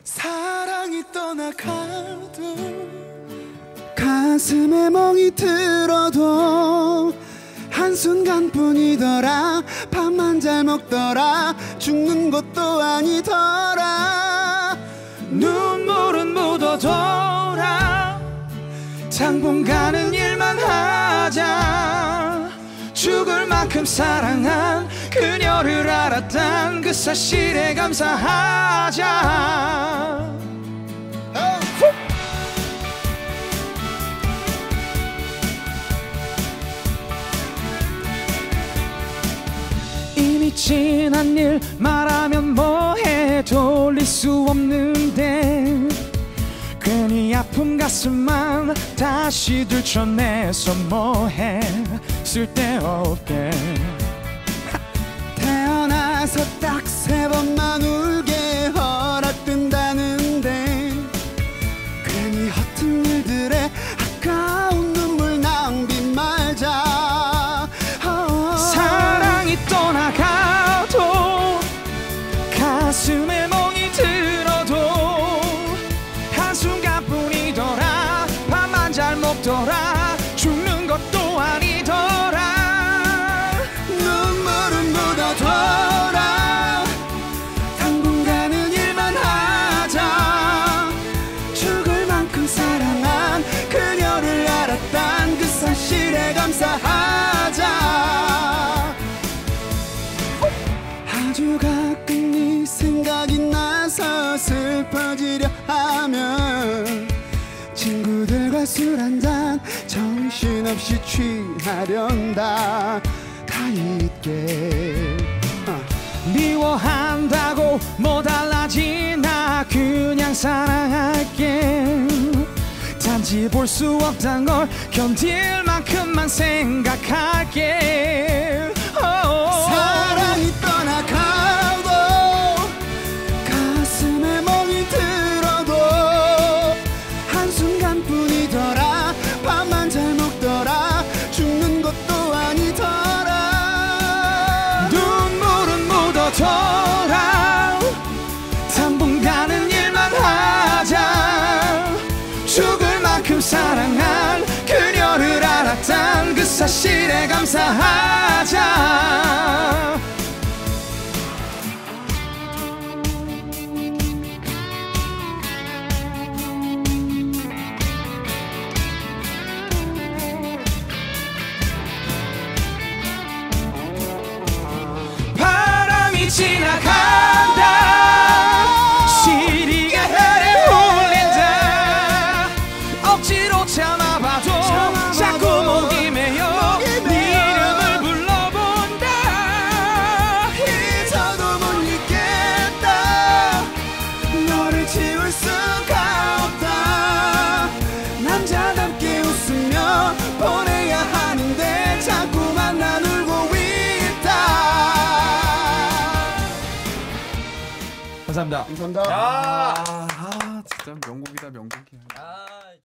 사랑이 떠나가도 가슴에 멍이 들어도 한순간뿐이더라. 밥만 잘 먹더라. 죽는 것도 아니더라. 눈물은 묻어둬라. 당분간은 일만 하자. 죽을 만큼 사랑한 그녀를 알았단 그 사실에 감사하자. 이미 지난 일 말하면 뭐해. 돌릴 수 없는데 괜히 아픈 가슴만 다시 들춰내서 뭐해. 쓸데없게 태어나서 딱 3번만 울게 허락된다는데 괜히 허튼 일들에 아까운 눈물 낭비 말자. 사랑이 떠나가도 가슴에 멍이 들어도 한순간뿐이더라. 밥만 잘 먹더라. 죽는 것도 아니더라. 눈물은 묻어둬라. 당분간은 일만 하자. 죽을 만큼 사랑한 그녀를 알았단 그 사실에 감사하자. 아주 가끔 네 생각이 나서 슬퍼지려 하면 친구들과 술 한잔 정신없이 취하련다. 다 잊게 미워한다고 뭐 달라지나. 그냥 사랑할게. 단지 볼 수 없단 걸 견딜 만큼만 생각할게. 사랑이 떠나가도 가슴에 멍이 들어도 한순간뿐이더라. 밥만 잘 먹더라. 죽는 것도 아니더라. 눈물은 묻어둬라. 당분간은 일만 하자. 죽을 만큼 사랑한 그녀를 알았단 그 사실에 감사하자. 바람이 지나간다. 시리게 해를 울린다. 억지로 참아봐도 자꾸 목이 메여 네 이름을 불러본다. 잊어도 못 잊겠다. 너를 지울 수가 없다. 남자답게 웃으며 보내야 하는데 자꾸만 난 울고 있다. 감사합니다. 감사합니다. 아, 진짜 명곡이다, 명곡이야.